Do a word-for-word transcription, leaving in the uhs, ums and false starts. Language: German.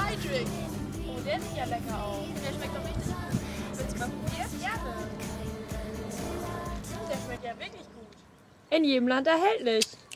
Drink. Oh, der sieht ja lecker aus. Der schmeckt doch richtig gut. Willst du mal probieren? Gerne. Der schmeckt ja wirklich gut. In jedem Land erhältlich.